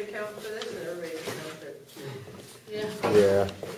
account for this, and everybody knows that. Yeah. Yeah.